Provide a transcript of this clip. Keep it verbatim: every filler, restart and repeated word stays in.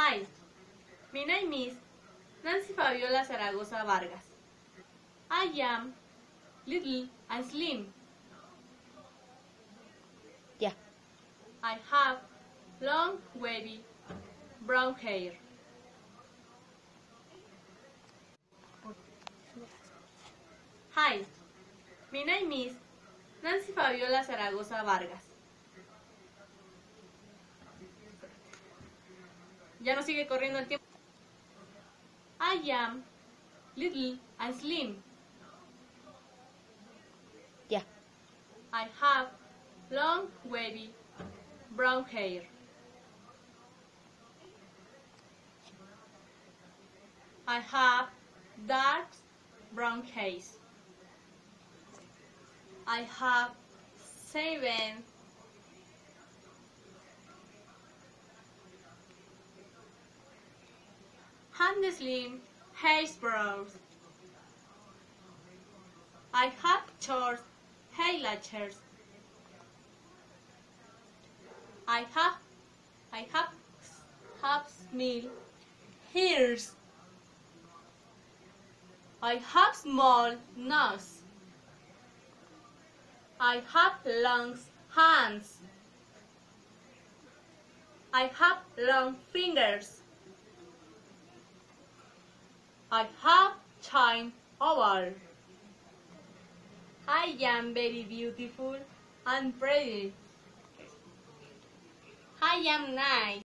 Hi, my name is Nancy Fabiola Zaragoza Vargas. I am little and slim. Yeah. I have long, wavy, brown hair. Hi, my name is Nancy Fabiola Zaragoza Vargas. Ya no sigue corriendo el tiempo. I am little and slim. Yeah. I have long, wavy, brown hair. I have dark brown eyes. I have seven hand slim eyebrows. I have short eyelashes. I have I have have small ears. I have small nose. I have long hands. I have long fingers. I have shine oval. I am very beautiful and pretty. I am nice.